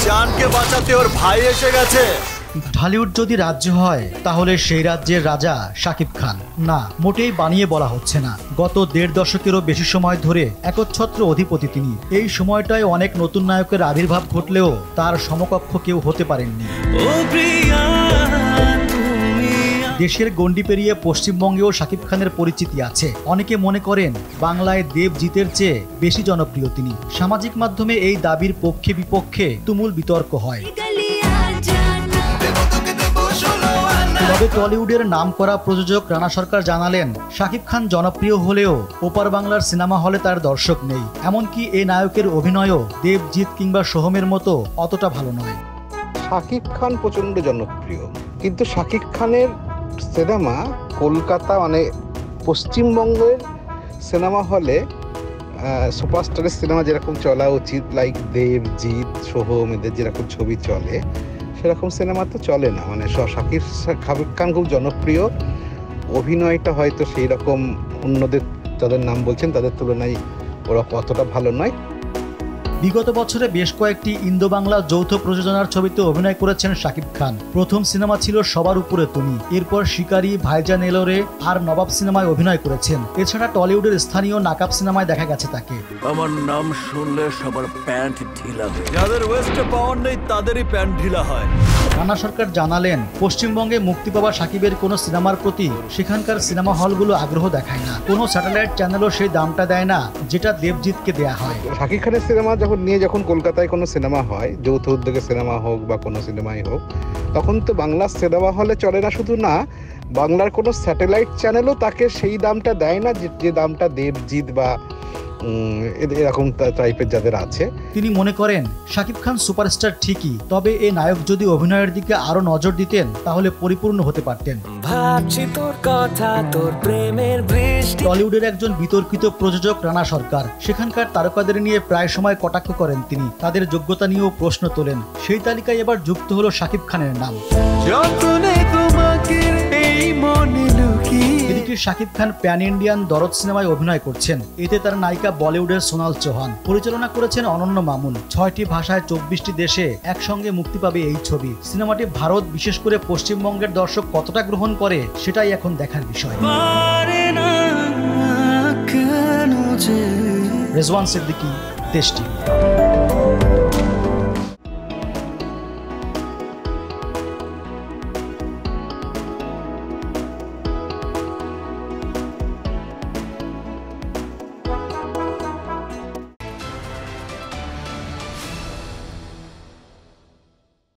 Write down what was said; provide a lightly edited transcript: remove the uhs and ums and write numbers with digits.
জানকে বাঁচাতে ওর ভাই এসে গেছে। ঢালিউড যদি রাজ্য হয় তাহলে সেই রাজ্যের রাজা শাকিব খান। না, মোটেই বানিয়ে বলা হচ্ছে না। গত ১.৫ দশকেরও বেশি সময় ধরে একচ্ছত্র অধিপতি তিনি। এই সময়টায় অনেক নতুন নায়কের আবির্ভাব ঘটলেও তার সমকক্ষ কেউ হতে পারেননি। দেশের গণ্ডি পেরিয়ে পশ্চিমবঙ্গেও শাকিব খানের পরিচিতি আছে। অনেকে মনে করেন বাংলায় দেবজিতের চেয়ে বেশি জনপ্রিয় তিনি। সামাজিক মাধ্যমে এই দাবির পক্ষে বিপক্ষে তুমুল বিতর্ক হয়। তবে টলিউডের নামকরা প্রযোজক রানা সরকার জানালেন, শাকিব খান জনপ্রিয় হলেও ওপার বাংলার সিনেমা হলে তার দর্শক নেই। এমনকি এই নায়কের অভিনয়ও দেবজিৎ কিংবা সোহমের মতো অতটা ভালো নয়। শাকিব খান প্রচন্ড জনপ্রিয়, কিন্তু শাকিব খানের সিনেমা কলকাতা মানে পশ্চিমবঙ্গের সিনেমা হলে সুপারস্টারের সিনেমা যেরকম চলা উচিত, লাইক দেবজিৎ, সোহম, এদের যেরকম ছবি চলে সেরকম সিনেমা তো চলে না। মানে শাকিব খান খুব জনপ্রিয়, অভিনয়টা হয়তো সেই রকম অন্যদের যাদের নাম বলছেন তাদের তুলনায় ওরা অতটা ভালো নয়। বিগত বছরে বেশ কয়েকটি ইন্দো বাংলা যৌথ প্রযোজনার ছবিতে অভিনয় করেছেন শাকিব খান। প্রথম সিনেমা ছিল সবার উপরে তুমি, এরপর শিকারি, ভাইজান এলোরে আর নবাব সিনেমায় অভিনয় করেছেন। এছাড়া টলিউডের স্থানীয় নাকাব সিনেমায় দেখা গেছে তাকে। আমার নাম শুনলে সবার প্যান্ট ঢিলা হয়, যাদের ওয়েস্টে পাওয়ার নেই তাদেরই প্যান্ট ঢিলা হয়। রানা সরকার জানালেন, পশ্চিমবঙ্গে মুক্তি পাওয়া শাকিবের কোনো সিনেমার প্রতি সেখানকার সিনেমা হলগুলো আগ্রহ দেখায় না। কোনো স্যাটেলাইট চ্যানেলও সেই দামটা দেয় না যেটা দেবজিৎকে দেয়া হয়। শাকিব খানের সিনেমা যখন কলকাতায় কোনো সিনেমা হয়, যৌথ উদ্যোগে সিনেমা হোক বা কোনো সিনেমাই হোক, তখন তো বাংলার সিনেমা হলে চলে না। শুধু না, বাংলার কোনো স্যাটেলাইট চ্যানেলও তাকে সেই দামটা দেয় না যে দামটা দেবজিৎ বা এরকম টাইপের যাদের আছে। তিনি মনে করেন শাকিব খান সুপারস্টার ঠিকই, তবে এই নায়ক যদি অভিনয়ের দিকে আরো নজর দিতেন তাহলে পরিপূর্ণ হতে পারতেন। টলিউডের একজন বিতর্কিত প্রযোজক রানা সরকার। সেখানকার তারকাদের নিয়ে প্রায় সময় কটাক্ষ করেন তিনি। তাদের যোগ্যতা নিয়েও প্রশ্ন তোলেন। সেই তালিকায় এবার যুক্ত হলো শাকিব খানের নাম। এদিকে শাকিব খান প্যান ইন্ডিয়ান দরদ সিনেমায় অভিনয় করছেন। এতে তার নায়িকা বলিউডের সোনাল চৌহান। পরিচালনা করেছেন অনন্য মামুন। ৬টি ভাষায় ২৪টি দেশে একসঙ্গে মুক্তি পাবে এই ছবি। সিনেমাটি ভারত, বিশেষ করে পশ্চিমবঙ্গের দর্শক কতটা গ্রহণ করে সেটাই এখন দেখার বিষয়। রেজওয়ান সিদ্দিকী, দেশ টিভি।